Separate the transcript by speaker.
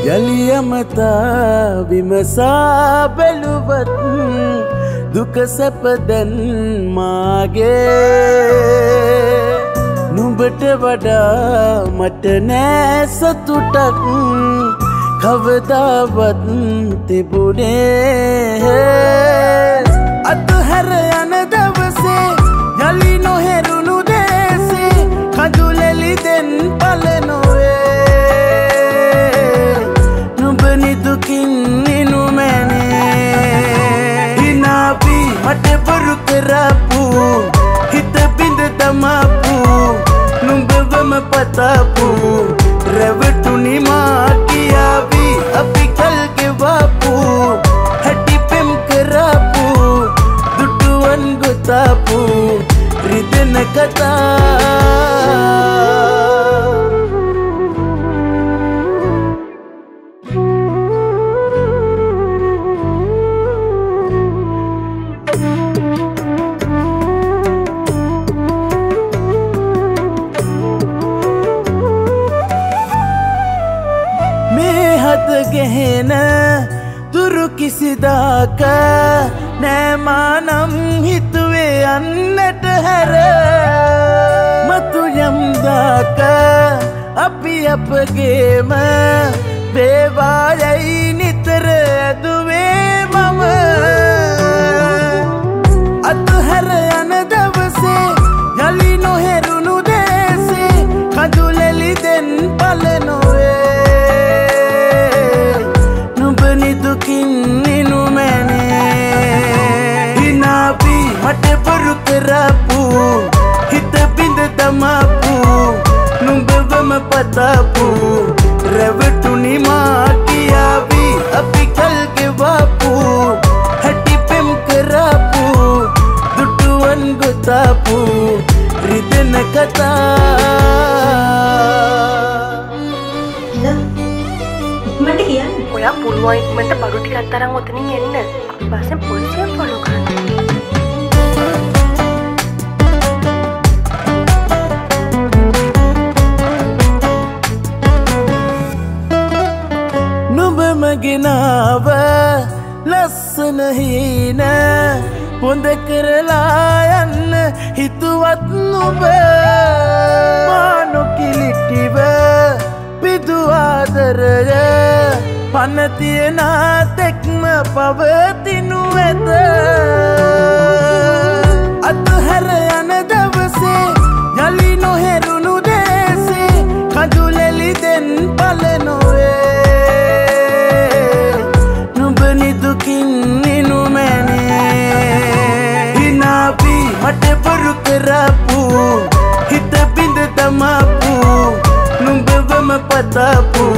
Speaker 1: යලියමතා විමසා බැලුවත් දුක සැප දැන් මාගේ නුඹට වඩා මට නෑ සතුටක් කවදාවත් තිබුණේ අතහැර යන දවසේ යලි නොහෙරුණු දේසේ කඳුලෙලි දෙන් පලනොවේ නුඹ නිදුකින් නිනුමැනේ හිනාවී මට බොරු කරපු හිත බිඳ දමපු නුඹවම පතපු රැවටුනි මා කියාවී අපි කල් ගෙවපු හැටි පෙම් කරපු දුටුවන් ගොතපු රිදෙන කතා ගෙහෙන දුරු කිසිදාක නෑමානම් හිතුවේ යන්නට හැර මතු යම්දාක අපි අපගේම වේවායයි නිතර ඇදුවේ මම අතහැර යන දවසේ යලි නොහෙරුණු දේසේ කඳුලෙලි දෙන් පලනොවේ දුකින් නිනුමැනේ හිනාවී මට බොරු කරපු හිත බිඳ දමපු නුඹවම පතපු රැවටුනි මා කියාවී අපි කල් ගෙවපු හැටි පෙම් කරපු දුටුවන් ගොතපු රිදෙන කතා
Speaker 2: ඔයා පුළුවන් ඉක්මනට බඩු ටිකක් තරම් ඔතනින් එන්න. අපි පස්සේ පොලිසියෙන් ෆලෝ කරනවා.
Speaker 1: නුඹ මගිනාව ලස්සන හීන පොඳ කරලා යන්න හිතුවත් නුඹ මා නොකිලිටිව පිදු ආදරය පනතියන තෙක්ම පවතිනු ඇත අතහැර යන දවසේ යලි නොහෙරුණු දේසේ කඳුලෙලි දෙන් පලනොවේ නුඹ නිදුකින් නිනුමැනේ හිනාවී මට බොරු කරපු හිත බිඳ දමපු නුඹවම පතපු